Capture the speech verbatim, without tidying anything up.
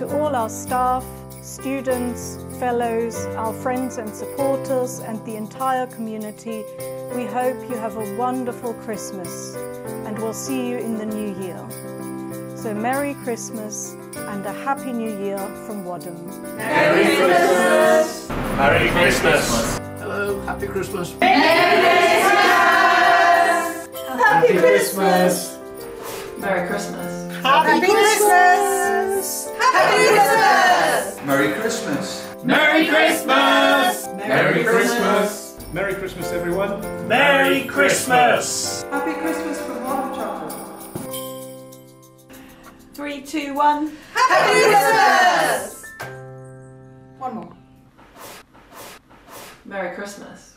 to all our staff, students, fellows, our friends and supporters and the entire community, we hope you have a wonderful Christmas and we'll see you in the new year. So Merry Christmas and a Happy New Year from Wadham. Merry Christmas! Merry Christmas! Hello, Happy Christmas! Merry Christmas! Happy Christmas! Merry Christmas! Happy Christmas! Happy Christmas! Merry Christmas! Merry Christmas! Merry Christmas! Merry Christmas, everyone! Merry Christmas! Happy Christmas from Wadham Chocolate. Three, two, one. Happy Christmas! One more. Merry Christmas.